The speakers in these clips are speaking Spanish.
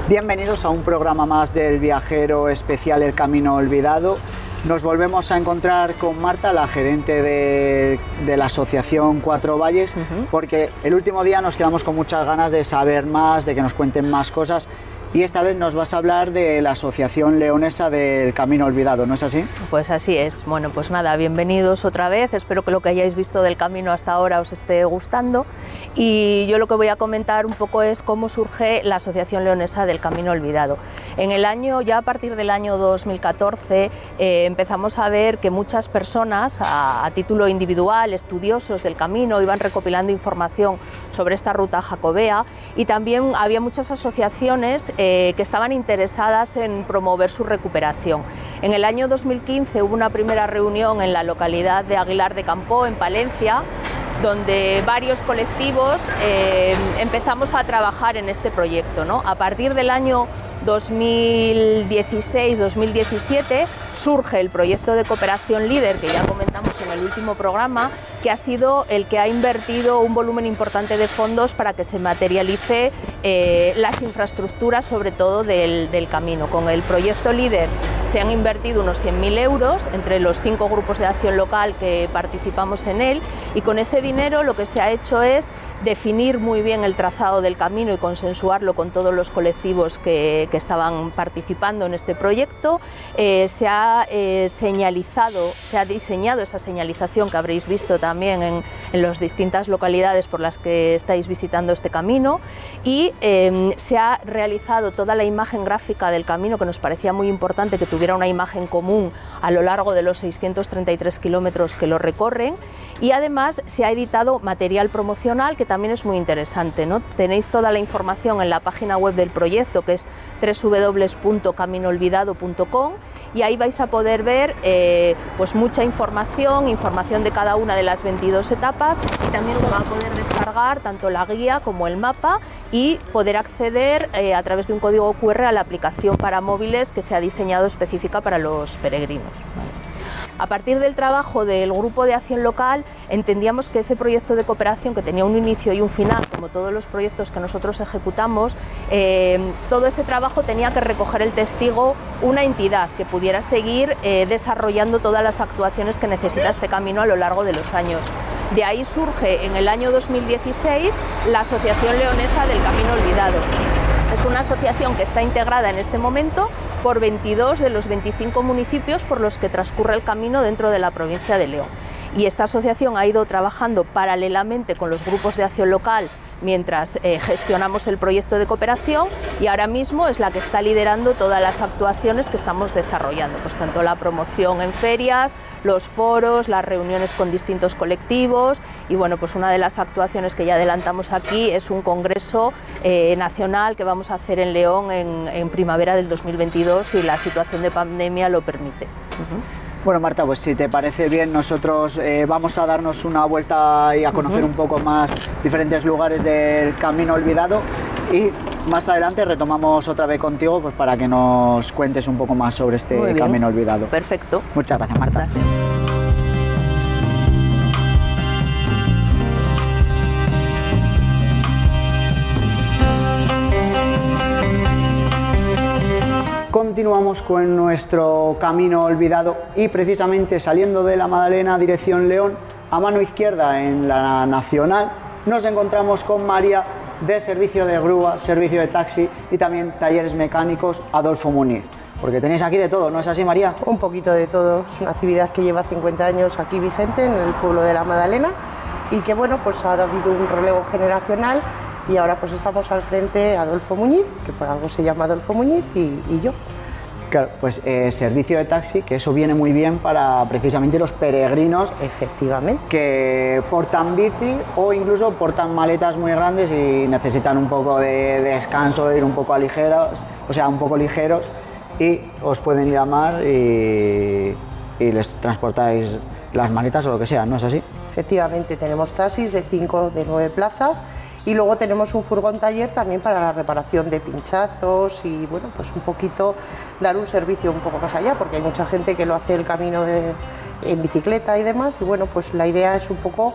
Bienvenidos a un programa más del viajero especial El Camino Olvidado. Nos volvemos a encontrar con Marta, la gerente de la asociación Cuatro Valles, porque el último día nos quedamos con muchas ganas de saber más, de que nos cuenten más cosas. Y esta vez nos vas a hablar de la Asociación Leonesa del Camino Olvidado, ¿no es así? Pues así es. Bueno, pues nada, bienvenidos otra vez. Espero que lo que hayáis visto del camino hasta ahora os esté gustando. Y yo lo que voy a comentar un poco es cómo surge la Asociación Leonesa del Camino Olvidado. Ya a partir del año 2014, empezamos a ver que muchas personas, a título individual, estudiosos del camino, iban recopilando información sobre esta ruta jacobea, y también había muchas asociaciones que estaban interesadas en promover su recuperación. En el año 2015 hubo una primera reunión en la localidad de Aguilar de Campoo, en Palencia, donde varios colectivos empezamos a trabajar en este proyecto, ¿no? A partir del año 2016-2017 surge el proyecto de cooperación líder, que ya comentamos en el último programa, que ha sido el que ha invertido un volumen importante de fondos para que se materialice las infraestructuras, sobre todo del camino. Con el proyecto líder se han invertido unos 100.000 euros entre los 5 grupos de acción local que participamos en él, y con ese dinero lo que se ha hecho es definir muy bien el trazado del camino y consensuarlo con todos los colectivos que estaban participando en este proyecto. Se ha diseñado esa señalización que habréis visto también en las distintas localidades por las que estáis visitando este camino, y se ha realizado toda la imagen gráfica del camino, que nos parecía muy importante que tuviera una imagen común a lo largo de los 633 kilómetros que lo recorren, y además se ha editado material promocional que también es muy interesante, ¿no? Tenéis toda la información en la página web del proyecto, que es www.caminoolvidado.com, y ahí vais a poder ver pues mucha información de cada una de las 22 etapas, y también se va a poder descargar tanto la guía como el mapa y poder acceder a través de un código QR a la aplicación para móviles que se ha diseñado específica para los peregrinos. A partir del trabajo del grupo de acción local, entendíamos que ese proyecto de cooperación, que tenía un inicio y un final, como todos los proyectos que nosotros ejecutamos, todo ese trabajo tenía que recoger el testigo una entidad que pudiera seguir desarrollando todas las actuaciones que necesita este camino a lo largo de los años. De ahí surge en el año 2016 la Asociación Leonesa del Camino Olvidado. Es una asociación que está integrada en este momento por 22 de los 25 municipios por los que transcurre el camino dentro de la provincia de León. Y esta asociación ha ido trabajando paralelamente con los grupos de acción local mientras gestionamos el proyecto de cooperación, y ahora mismo es la que está liderando todas las actuaciones que estamos desarrollando, pues tanto la promoción en ferias, los foros, las reuniones con distintos colectivos, y bueno, pues una de las actuaciones que ya adelantamos aquí es un congreso nacional que vamos a hacer en León en primavera del 2022, si la situación de pandemia lo permite. Bueno, Marta, pues si te parece bien, nosotros vamos a darnos una vuelta y a conocer un poco más diferentes lugares del Camino Olvidado, y más adelante retomamos otra vez contigo, pues para que nos cuentes un poco más sobre este Camino Olvidado. Perfecto. Muchas gracias, Marta. Gracias. Continuamos con nuestro Camino Olvidado, y precisamente saliendo de la Madalena dirección León, a mano izquierda en la Nacional, nos encontramos con María, de servicio de grúa, servicio de taxi y también talleres mecánicos Adolfo Muñiz. Porque tenéis aquí de todo, ¿no es así, María? Un poquito de todo. Es una actividad que lleva 50 años aquí vigente en el pueblo de la Madalena, y que bueno, pues ha habido un relevo generacional, y ahora pues estamos al frente Adolfo Muñiz, que por algo se llama Adolfo Muñiz, y yo. Claro, pues servicio de taxi, que eso viene muy bien para precisamente los peregrinos. Efectivamente. Que portan bici o incluso portan maletas muy grandes y necesitan un poco de descanso, ir un poco ligeros, y os pueden llamar y les transportáis las maletas o lo que sea, ¿no es así? Efectivamente, tenemos taxis de 5, de 9 plazas, y luego tenemos un furgón taller también para la reparación de pinchazos y bueno, pues un poquito dar un servicio un poco más allá, porque hay mucha gente que lo hace el camino en bicicleta y demás, y bueno, pues la idea es un poco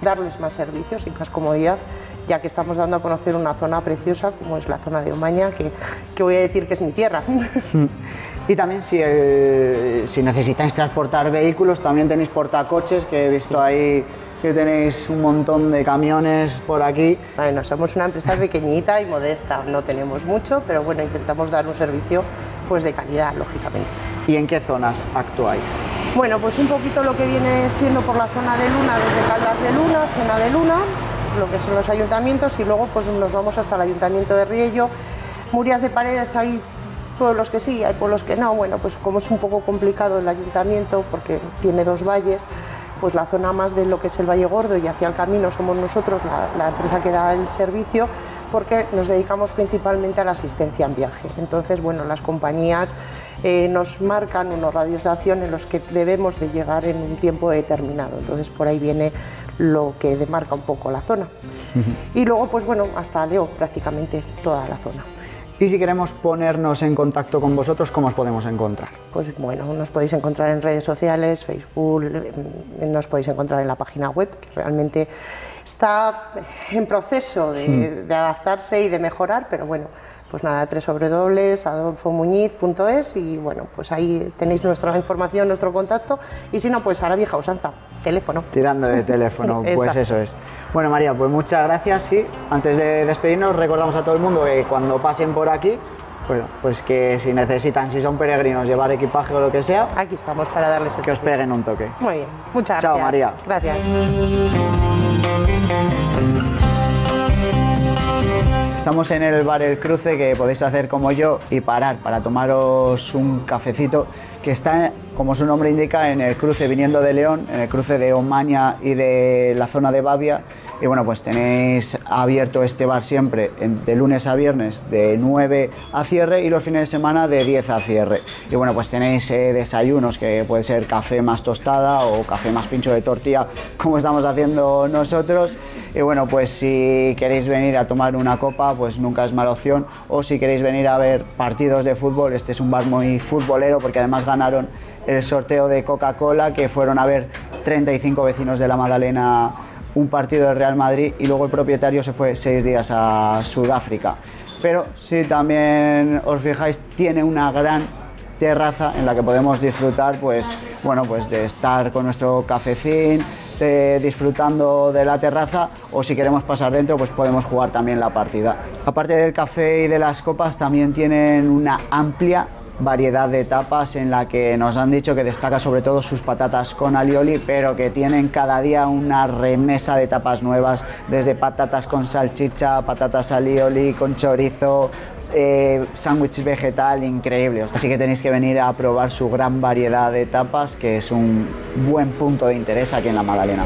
darles más servicios y más comodidad, ya que estamos dando a conocer una zona preciosa como es la zona de Omaña, que voy a decir que es mi tierra. Y también si necesitáis transportar vehículos, también tenéis portacoches, que he visto ahí que tenéis un montón de camiones por aquí. Bueno, somos una empresa pequeñita y modesta, no tenemos mucho, pero bueno, intentamos dar un servicio pues de calidad, lógicamente. ¿Y en qué zonas actuáis? Bueno, pues un poquito lo que viene siendo por la zona de Luna, desde Caldas de Luna, Sena de Luna, lo que son los ayuntamientos, y luego pues nos vamos hasta el Ayuntamiento de Riello. Murias de Paredes, hay pueblos que sí, hay pueblos que no. Bueno, pues como es un poco complicado el ayuntamiento porque tiene dos valles, pues la zona más de lo que es el Valle Gordo y hacia el camino somos nosotros, la empresa que da el servicio, porque nos dedicamos principalmente a la asistencia en viaje. Entonces, bueno, las compañías nos marcan unos radios de acción en los que debemos de llegar en un tiempo determinado. Entonces, por ahí viene lo que demarca un poco la zona. Y luego, pues bueno, hasta Leo, prácticamente toda la zona. Y si queremos ponernos en contacto con vosotros, ¿cómo os podemos encontrar? Pues bueno, nos podéis encontrar en redes sociales, Facebook, nos podéis encontrar en la página web, que realmente está en proceso de adaptarse y de mejorar, pero bueno, pues nada, www.adolfomuñiz.es, y bueno, pues ahí tenéis nuestra información, nuestro contacto, y si no, pues a la vieja usanza, teléfono. Tirando de teléfono, pues eso es. Bueno, María, pues muchas gracias, y antes de despedirnos recordamos a todo el mundo que cuando pasen por aquí, bueno, pues que si necesitan, si son peregrinos, llevar equipaje o lo que sea, aquí estamos para darles el que os peguen un toque. Muy bien, muchas gracias. Chao, María. Gracias. Estamos en el bar El Cruce, que podéis hacer como yo y parar para tomaros un cafecito, que está, como su nombre indica, en el cruce viniendo de León, en el cruce de Omaña y de la zona de Bavia. Y bueno, pues tenéis abierto este bar siempre de lunes a viernes de 9 a cierre y los fines de semana de 10 a cierre. Y bueno, pues tenéis desayunos, que puede ser café más tostada o café más pincho de tortilla, como estamos haciendo nosotros. Y bueno, pues si queréis venir a tomar una copa, pues nunca es mala opción. O si queréis venir a ver partidos de fútbol, este es un bar muy futbolero, porque además ganaron el sorteo de Coca-Cola, que fueron a ver 35 vecinos de la Madalena un partido del Real Madrid, y luego el propietario se fue 6 días a Sudáfrica. Pero si también os fijáis, tiene una gran terraza en la que podemos disfrutar, pues bueno, pues de estar con nuestro cafecín, disfrutando de la terraza, o si queremos pasar dentro, pues podemos jugar también la partida. Aparte del café y de las copas, también tienen una amplia variedad de tapas, en la que nos han dicho que destaca sobre todo sus patatas con alioli, pero que tienen cada día una remesa de tapas nuevas, desde patatas con salchicha, patatas alioli con chorizo, sándwich vegetal, increíbles. Así que tenéis que venir a probar su gran variedad de tapas, que es un buen punto de interés aquí en la Madalena.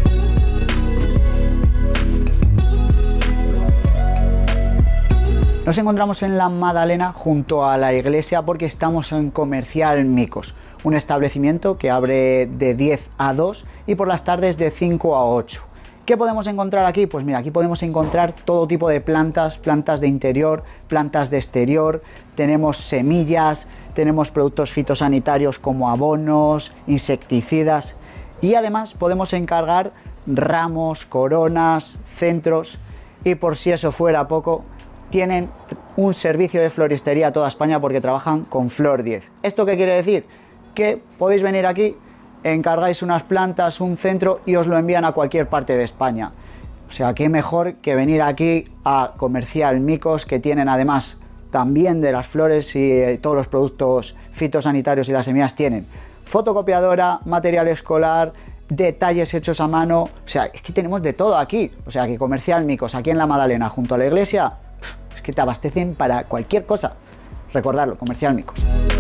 Nos encontramos en la Madalena junto a la iglesia, porque estamos en Comercial Micos, un establecimiento que abre de 10 a 2 y por las tardes de 5 a 8. ¿Qué podemos encontrar aquí? Pues mira, aquí podemos encontrar todo tipo de plantas, plantas de interior, plantas de exterior, tenemos semillas, tenemos productos fitosanitarios como abonos, insecticidas, y además podemos encargar ramos, coronas, centros, y por si eso fuera poco, tienen un servicio de floristería a toda España, porque trabajan con Flor 10. ¿Esto qué quiere decir? Que podéis venir aquí, encargáis unas plantas, un centro, y os lo envían a cualquier parte de España. O sea, qué mejor que venir aquí a Comercial Micos, que tienen además también de las flores y todos los productos fitosanitarios, y las semillas tienen fotocopiadora, material escolar, detalles hechos a mano. O sea, es que tenemos de todo aquí. O sea, que Comercial Micos, aquí en la Madalena, junto a la iglesia, es que te abastecen para cualquier cosa. Recordadlo, Comercial Micos.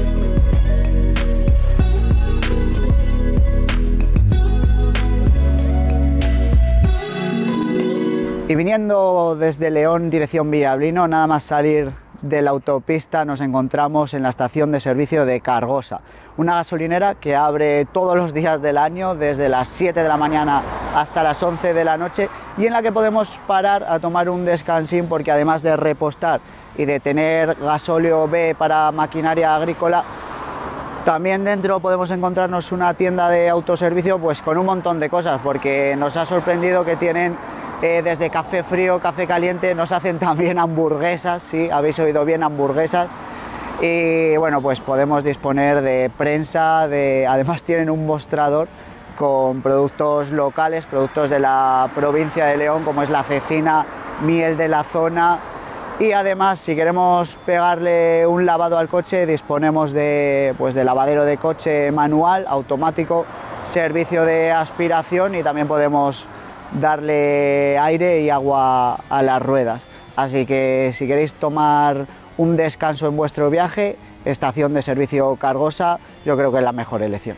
Y viniendo desde León, dirección Villablino, nada más salir de la autopista nos encontramos en la estación de servicio de Cargosa, una gasolinera que abre todos los días del año, desde las 7 de la mañana hasta las 11 de la noche, y en la que podemos parar a tomar un descansín, porque además de repostar y de tener gasóleo B para maquinaria agrícola, También dentro podemos encontrarnos una tienda de autoservicio pues con un montón de cosas, porque nos ha sorprendido que tienen desde café frío, café caliente, nos hacen también hamburguesas, sí, habéis oído bien, hamburguesas. Y bueno, pues podemos disponer de prensa, además tienen un mostrador con productos locales, productos de la provincia de León, como es la cecina, miel de la zona. Y además, si queremos pegarle un lavado al coche, disponemos de lavadero de coche manual, automático, servicio de aspiración, y también podemos darle aire y agua a las ruedas. Así que si queréis tomar un descanso en vuestro viaje, estación de servicio Cargosa, yo creo que es la mejor elección.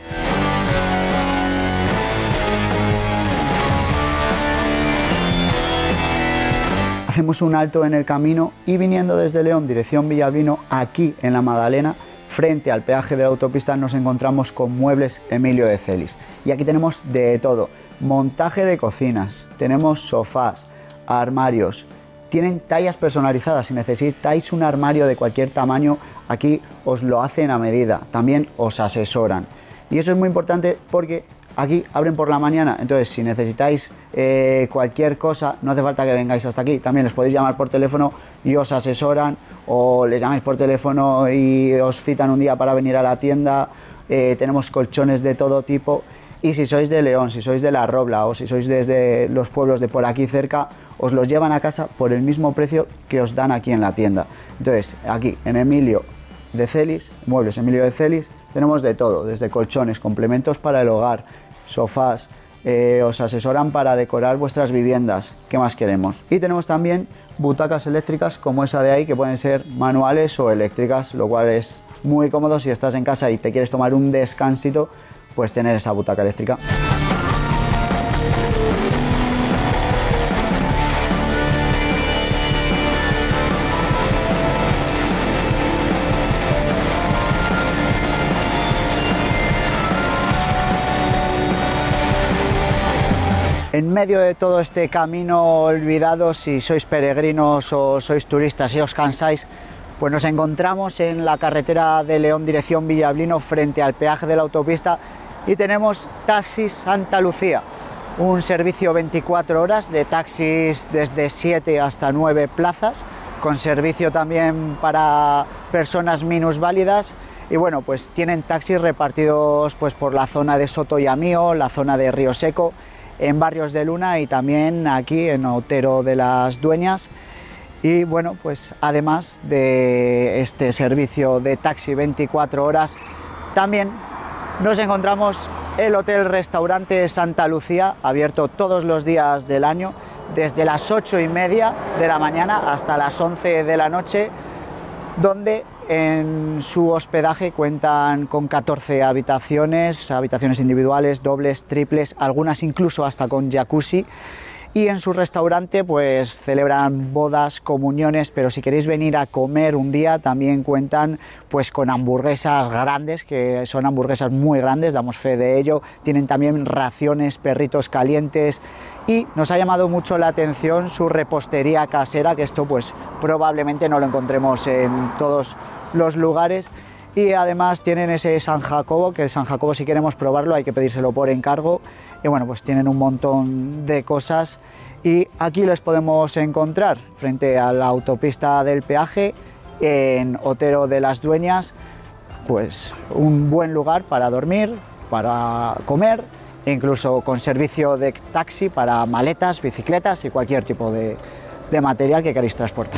Hacemos un alto en el camino y viniendo desde León, dirección Villalbino, aquí en la Madalena, frente al peaje de la autopista, nos encontramos con Muebles Emilio de Celis. Y aquí tenemos de todo, montaje de cocinas, tenemos sofás, armarios, tienen tallas personalizadas. Si necesitáis un armario de cualquier tamaño, aquí os lo hacen a medida, también os asesoran. Y eso es muy importante porque aquí abren por la mañana, entonces si necesitáis cualquier cosa, no hace falta que vengáis hasta aquí, también les podéis llamar por teléfono y os asesoran, o les llamáis por teléfono y os citan un día para venir a la tienda. Tenemos colchones de todo tipo, y si sois de León, si sois de La Robla o si sois desde los pueblos de por aquí cerca, os los llevan a casa por el mismo precio que os dan aquí en la tienda. Entonces aquí en Emilio de Celis, Muebles Emilio de Celis, tenemos de todo, desde colchones, complementos para el hogar, sofás, os asesoran para decorar vuestras viviendas. ¿Qué más queremos? Y tenemos también butacas eléctricas como esa de ahí, que pueden ser manuales o eléctricas, lo cual es muy cómodo si estás en casa y te quieres tomar un descansito, pues tener esa butaca eléctrica. En medio de todo este camino olvidado, si sois peregrinos o sois turistas y os cansáis, pues nos encontramos en la carretera de León dirección Villalbino, frente al peaje de la autopista, y tenemos Taxis Santa Lucía, un servicio 24 horas de taxis desde 7 hasta 9 plazas, con servicio también para personas minusválidas. Y bueno, pues tienen taxis repartidos pues por la zona de Soto y Amío, la zona de Río Seco, en Barrios de Luna y también aquí en Otero de las Dueñas. Y bueno, pues además de este servicio de taxi 24 horas, también nos encontramos el Hotel Restaurante Santa Lucía, abierto todos los días del año, desde las 8:30 de la mañana hasta las 11 de la noche, donde en su hospedaje cuentan con 14 habitaciones individuales, dobles, triples, algunas incluso hasta con jacuzzi. Y en su restaurante pues celebran bodas, comuniones, pero si queréis venir a comer un día también cuentan pues con hamburguesas grandes, que son hamburguesas muy grandes, damos fe de ello. Tienen también raciones, perritos calientes, y nos ha llamado mucho la atención su repostería casera, que esto pues probablemente no lo encontremos en todos los lugares. Y además tienen ese San Jacobo, que el San Jacobo, si queremos probarlo, hay que pedírselo por encargo. Y bueno, pues tienen un montón de cosas, y aquí les podemos encontrar frente a la autopista del peaje en Otero de las Dueñas, pues un buen lugar para dormir, para comer, e incluso con servicio de taxi para maletas, bicicletas y cualquier tipo de material que queréis transportar.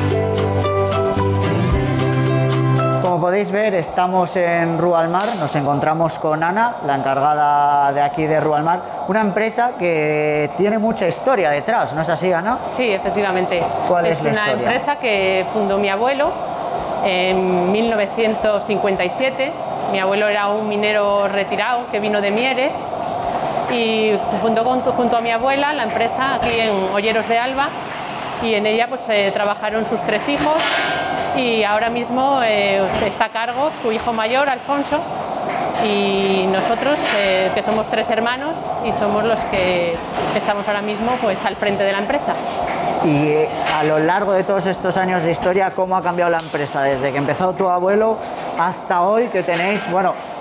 Como podéis ver, estamos en Rua al Mar, nos encontramos con Ana, la encargada de aquí de Rua al Mar, una empresa que tiene mucha historia detrás, ¿no es así, Ana? Sí, efectivamente. ¿Cuál es la historia? Es una empresa que fundó mi abuelo en 1957. Mi abuelo era un minero retirado que vino de Mieres y fundó junto a mi abuela la empresa aquí en Olleros de Alba, y en ella pues trabajaron sus 3 hijos. Y ahora mismo está a cargo su hijo mayor, Alfonso, y nosotros, que somos 3 hermanos, y somos los que estamos ahora mismo pues al frente de la empresa. Y a lo largo de todos estos años de historia, ¿cómo ha cambiado la empresa? Desde que empezó tu abuelo hasta hoy, que tenéis, bueno,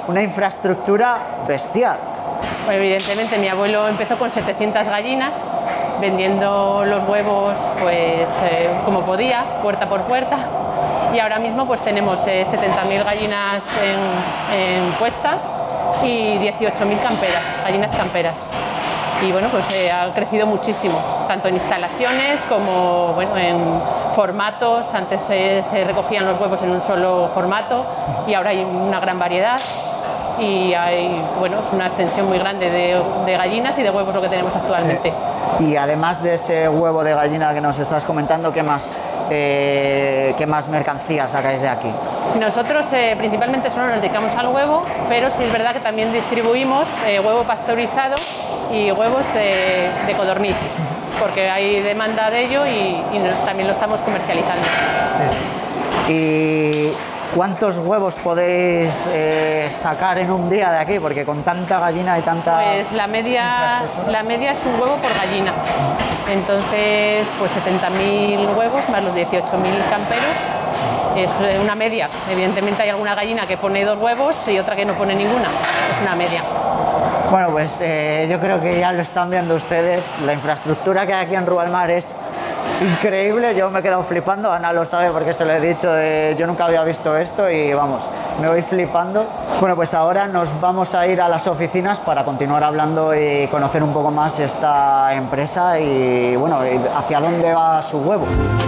una infraestructura bestial. Pues evidentemente mi abuelo empezó con 700 gallinas, vendiendo los huevos pues, como podía, puerta por puerta, y ahora mismo pues tenemos 70.000 gallinas en puesta y 18.000 gallinas camperas. Y bueno, pues ha crecido muchísimo, tanto en instalaciones como bueno, en formatos. Antes se recogían los huevos en un solo formato y ahora hay una gran variedad. Y hay bueno, una extensión muy grande de gallinas y de huevos lo que tenemos actualmente. Sí. Y además de ese huevo de gallina que nos estás comentando, ¿qué más mercancías sacáis de aquí? Nosotros principalmente solo nos dedicamos al huevo, pero sí es verdad que también distribuimos huevo pasteurizado y huevos de codorniz, porque hay demanda de ello y también lo estamos comercializando. Sí. Y ¿cuántos huevos podéis sacar en un día de aquí? Porque con tanta gallina y tanta... Pues la media es un huevo por gallina. Entonces, pues 70.000 huevos más los 18.000 camperos. Es una media. Evidentemente hay alguna gallina que pone 2 huevos y otra que no pone ninguna. Es una media. Bueno, pues yo creo que ya lo están viendo ustedes. La infraestructura que hay aquí en Rualmar es increíble. Yo me he quedado flipando, Ana lo sabe porque se lo he dicho, yo nunca había visto esto y vamos, me voy flipando. Bueno, pues ahora nos vamos a ir a las oficinas para continuar hablando y conocer un poco más esta empresa y bueno, hacia dónde va su huevo.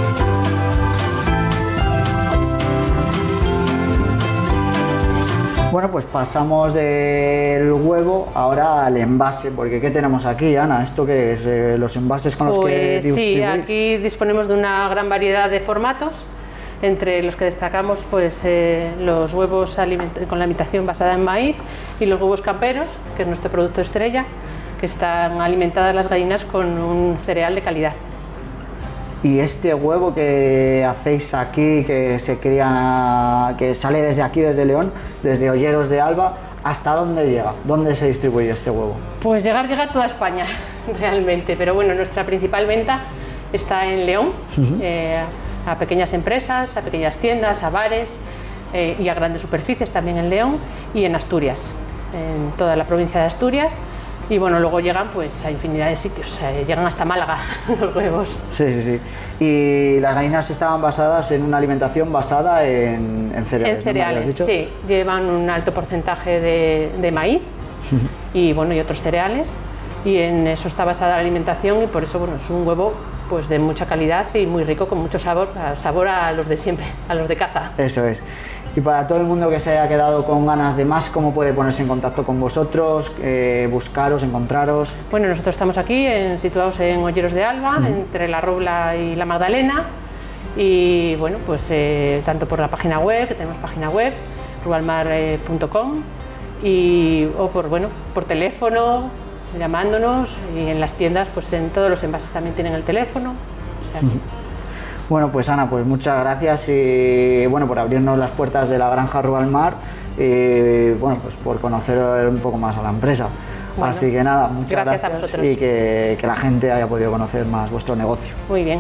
Bueno, pues pasamos del huevo ahora al envase, porque ¿qué tenemos aquí, Ana? ¿Esto qué es? ¿Los envases con los que distribuís? Sí, aquí disponemos de una gran variedad de formatos, entre los que destacamos pues, los huevos con la alimentación basada en maíz y los huevos camperos, que es nuestro producto estrella, que están alimentadas las gallinas con un cereal de calidad. Y este huevo que hacéis aquí, que se cría, que sale desde aquí, desde León, desde Olleros de Alba, ¿hasta dónde llega? ¿Dónde se distribuye este huevo? Pues llega a toda España, realmente, pero bueno, nuestra principal venta está en León, a pequeñas empresas, a pequeñas tiendas, a bares y a grandes superficies también en León y en Asturias, en toda la provincia de Asturias. Y bueno, luego llegan pues a infinidad de sitios, llegan hasta Málaga los huevos. Sí, sí, sí. Y las gallinas estaban basadas en una alimentación basada en cereales. En cereales, ¿no? Sí, llevan un alto porcentaje de maíz y bueno, y otros cereales, y en eso está basada la alimentación y por eso bueno, es un huevo pues de mucha calidad y muy rico, con mucho sabor a los de siempre, a los de casa. Eso es. Y para todo el mundo que se haya quedado con ganas de más, ¿cómo puede ponerse en contacto con vosotros, buscaros, encontraros? Bueno, nosotros estamos aquí situados en Olleros de Alba, entre La Robla y La Magdalena, y bueno, pues tanto por la página web, que tenemos página web, rualmar.com, o por teléfono, llamándonos, y en las tiendas, pues en todos los envases también tienen el teléfono. O sea, Bueno, pues Ana, pues muchas gracias y bueno, por abrirnos las puertas de la granja Rualmar y bueno, pues por conocer un poco más a la empresa. Bueno, así que nada, muchas gracias a vosotros. Y que la gente haya podido conocer más vuestro negocio. Muy bien.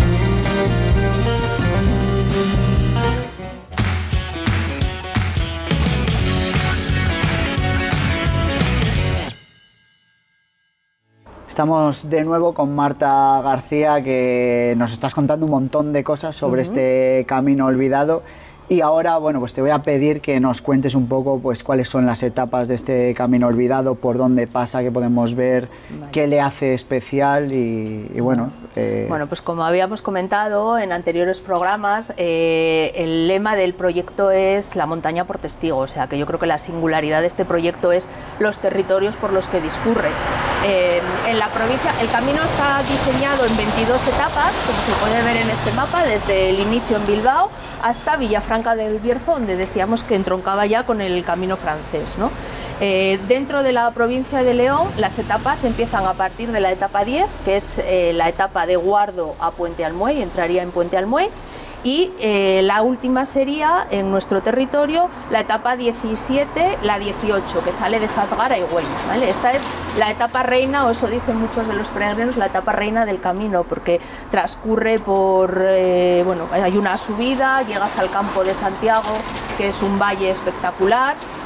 Estamos de nuevo con Marta García, que nos estás contando un montón de cosas sobre este camino olvidado. Y ahora, bueno, pues te voy a pedir que nos cuentes un poco pues cuáles son las etapas de este camino olvidado, por dónde pasa, qué podemos ver, qué le hace especial y bueno... Bueno, pues como habíamos comentado en anteriores programas, el lema del proyecto es la montaña por testigo, o sea que yo creo que la singularidad de este proyecto es los territorios por los que discurre. En la provincia, el camino está diseñado en 22 etapas, como se puede ver en este mapa, desde el inicio en Bilbao hasta Villafranca del Bierzo, donde decíamos que entroncaba ya con el camino francés, ¿no? Dentro de la provincia de León, las etapas empiezan a partir de la etapa 10, que es la etapa de Guardo a Puente Almuey, entraría en Puente Almuey, y la última sería en nuestro territorio la etapa 17, la 18, que sale de Zasgara y Güell, ¿vale? Esta es la etapa reina, o eso dicen muchos de los peregrinos, la etapa reina del camino, porque transcurre por, bueno, hay una subida, llegas al campo de Santiago, que es un valle espectacular,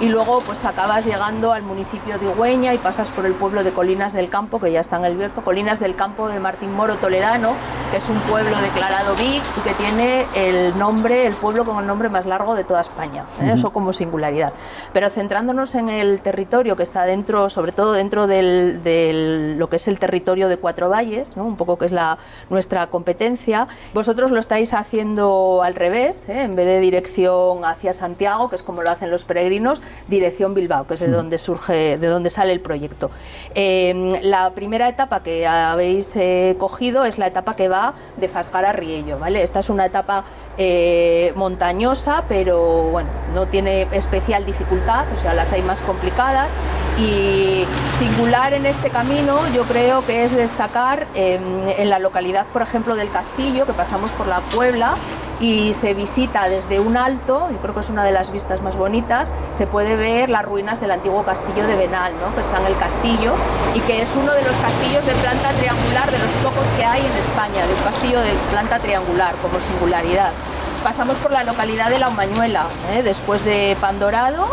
y luego pues acabas llegando al municipio de Ugüeña y pasas por el pueblo de Colinas del Campo, que ya está en el Bierzo, Colinas del Campo de Martín Moro Toledano, que es un pueblo declarado BIC y que tiene el pueblo con el nombre más largo de toda España, eso como singularidad. Pero centrándonos en el territorio que está dentro, sobre todo dentro de lo que es el territorio de Cuatro Valles, ¿no? Un poco que es nuestra competencia, vosotros lo estáis haciendo al revés, en vez de dirección hacia Santiago, que es como lo hacen los peregrinos, dirección Bilbao, que es de donde surge, de donde sale el proyecto. La primera etapa que habéis cogido es la etapa que va de Fasgar a Riello, ¿vale? Esta es una etapa montañosa, pero bueno, no tiene especial dificultad, o sea, las hay más complicadas, y singular en este camino yo creo que es destacar en la localidad, por ejemplo, del Castillo, que pasamos por la Puebla y se visita desde un alto, y creo que es una de las vistas más bonitas, se puede ver las ruinas del antiguo castillo de Benal, ¿no? Que está en el castillo y que es uno de los castillos de planta triangular, de los pocos que hay en España, de un castillo de planta triangular como singularidad. Pasamos por la localidad de La Umañuela, después de Pandorado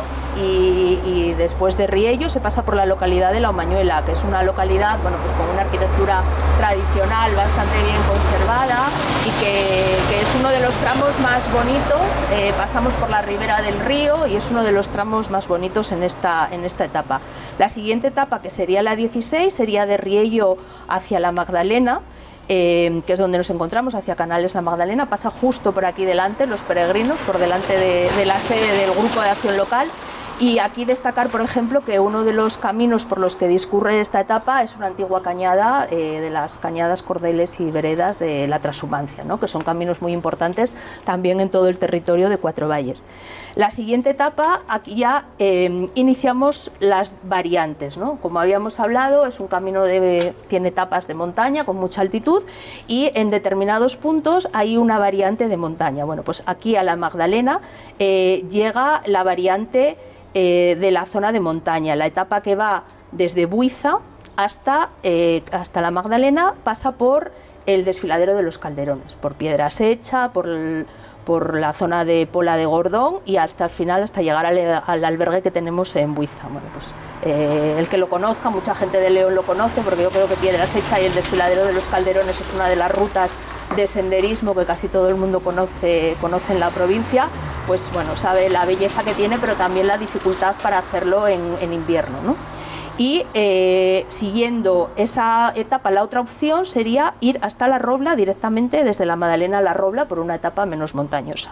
y después de Riello se pasa por la localidad de La Umañuela, que es una localidad, bueno, pues con una arquitectura tradicional bastante bien conservada y que es uno de los tramos más bonitos. Pasamos por la ribera del río y es uno de los tramos más bonitos en esta etapa. La siguiente etapa, que sería la 16, sería de Riello hacia la Magdalena, que es donde nos encontramos, hacia Canales La Magdalena, pasa justo por aquí delante, los peregrinos, por delante de la sede del Grupo de Acción Local. Y aquí destacar, por ejemplo, que uno de los caminos por los que discurre esta etapa es una antigua cañada, de las cañadas, cordeles y veredas de la Trashumancia, ¿no? Que son caminos muy importantes también en todo el territorio de Cuatro Valles. La siguiente etapa, aquí ya iniciamos las variantes, ¿no? Como habíamos hablado, es un camino tiene etapas de montaña con mucha altitud y en determinados puntos hay una variante de montaña. Bueno, pues aquí a la Magdalena llega la variante de la zona de montaña. La etapa que va desde Buiza hasta la Magdalena pasa por el desfiladero de los Calderones, por Piedrasecha, por la zona de Pola de Gordón y hasta el final, hasta llegar al albergue que tenemos en Buiza. Bueno, pues el que lo conozca, mucha gente de León lo conoce, porque yo creo que Piedrasecha y el desfiladero de los Calderones es una de las rutas de senderismo que casi todo el mundo conoce en la provincia. Pues bueno, sabe la belleza que tiene, pero también la dificultad para hacerlo en invierno, ¿no? Y siguiendo esa etapa, la otra opción sería ir hasta La Robla directamente desde la Magdalena a La Robla por una etapa menos montañosa.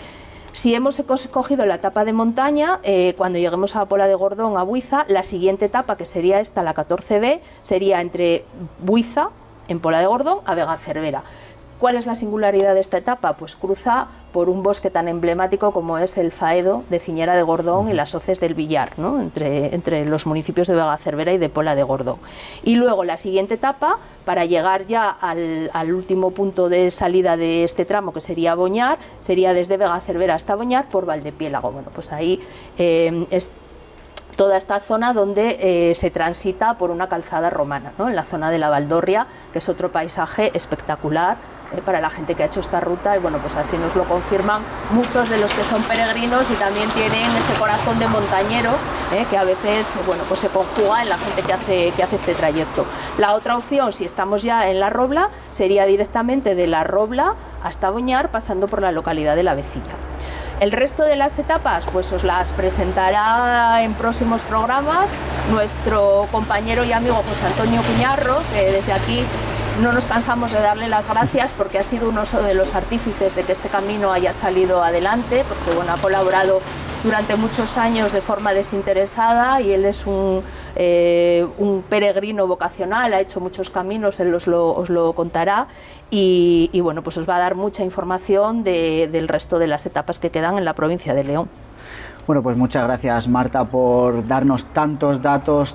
Si hemos cogido la etapa de montaña, cuando lleguemos a Pola de Gordón, a Buiza, la siguiente etapa, que sería esta, la 14B, sería entre Buiza, en Pola de Gordón, a Vega Cervera. ¿Cuál es la singularidad de esta etapa? Pues cruza por un bosque tan emblemático como es el Faedo de Ciñera de Gordón y las Hoces del Villar, ¿no? entre los municipios de Vega Cervera y de Pola de Gordón. Y luego la siguiente etapa, para llegar ya al último punto de salida de este tramo, que sería Boñar, sería desde Vega Cervera hasta Boñar por Valdepiélago. Bueno, pues ahí es toda esta zona donde se transita por una calzada romana, ¿no? En la zona de la Valdorria, que es otro paisaje espectacular para la gente que ha hecho esta ruta, y bueno, pues así nos lo confirman muchos de los que son peregrinos y también tienen ese corazón de montañero que a veces, bueno, pues se conjuga en la gente que hace este trayecto. La otra opción, si estamos ya en La Robla, sería directamente de La Robla hasta Boñar, pasando por la localidad de La Vecilla. El resto de las etapas pues os las presentará en próximos programas nuestro compañero y amigo José Antonio Cuñarro, que desde aquí no nos cansamos de darle las gracias porque ha sido uno de los artífices de que este camino haya salido adelante, porque bueno, ha colaborado durante muchos años de forma desinteresada y él es un peregrino vocacional, ha hecho muchos caminos, él os lo contará y bueno, pues os va a dar mucha información del resto de las etapas que quedan en la provincia de León. Bueno, pues muchas gracias, Marta, por darnos tantos datos,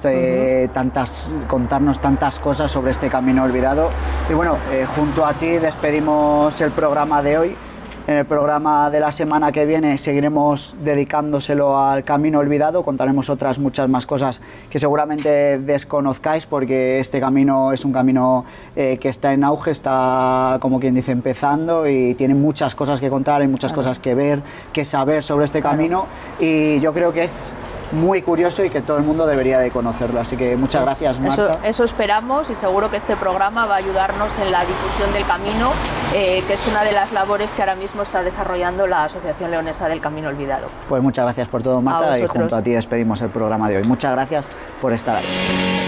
contarnos tantas cosas sobre este camino olvidado. Y bueno, junto a ti despedimos el programa de hoy. En el programa de la semana que viene seguiremos dedicándoselo al camino olvidado, contaremos otras muchas más cosas que seguramente desconozcáis, porque este camino es un camino que está en auge, está, como quien dice, empezando y tiene muchas cosas que contar, hay muchas cosas que ver, que saber sobre este camino, y yo creo que es muy curioso y que todo el mundo debería de conocerlo. Así que muchas gracias, Marta. Eso esperamos, y seguro que este programa va a ayudarnos en la difusión del camino, que es una de las labores que ahora mismo está desarrollando la Asociación Leonesa del Camino Olvidado. Pues muchas gracias por todo, Marta, y junto a ti despedimos el programa de hoy. Muchas gracias por estar ahí.